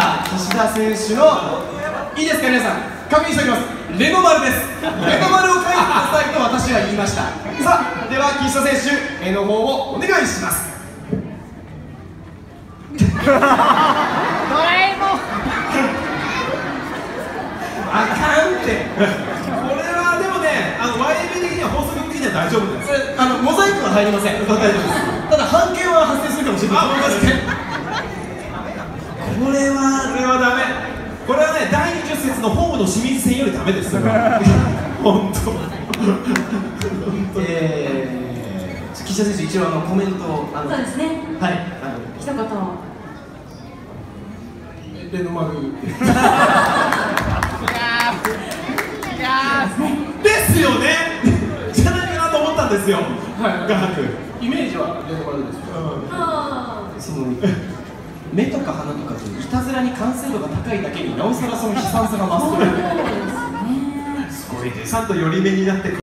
は岸田選手の、いいですか皆さん、確認しておきます。レノ丸です。レノ丸を書いてくださいと私は言いました。さあ、では岸田選手、絵の方をお願いします。ドラえもんあかんって。これはでもね、YB 的には法則的には大丈夫です。モザイクは入りません。大丈夫です。ただ半径は発生するかもしれない。これはダメ。これはね、第20節のホームの清水戦よりダメです。本当。岸田選手、一応コメントをそうですね。 はい。 一言。 レノ丸。ですよね。じゃないかなと思ったんですよ。イメージはレノ丸です。その目とか鼻とかといたずらに完成度が高いだけになおさらその悲惨さが増す。すごいです。ちゃんと寄り目になって。